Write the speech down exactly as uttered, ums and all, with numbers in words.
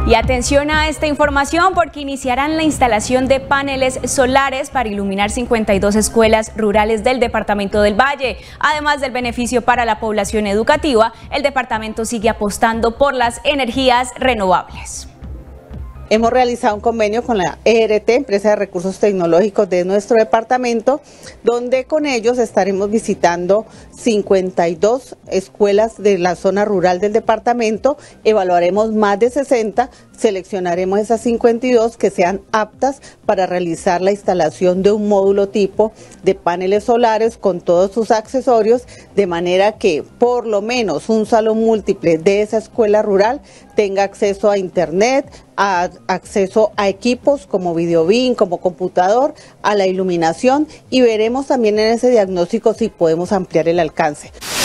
Y atención a esta información porque iniciarán la instalación de paneles solares para iluminar cincuenta y dos escuelas rurales del departamento del Valle. Además del beneficio para la población educativa, el departamento sigue apostando por las energías renovables. Hemos realizado un convenio con la E R T, Empresa de Recursos Tecnológicos de nuestro departamento, donde con ellos estaremos visitando cincuenta y dos escuelas de la zona rural del departamento, evaluaremos más de sesenta, seleccionaremos esas cincuenta y dos que sean aptas para realizar la instalación de un módulo tipo de paneles solares con todos sus accesorios, de manera que por lo menos un salón múltiple de esa escuela rural tenga acceso a internet, a acceso a equipos como videobin, como computador, a la iluminación, y veremos también en ese diagnóstico si podemos ampliar el alcance.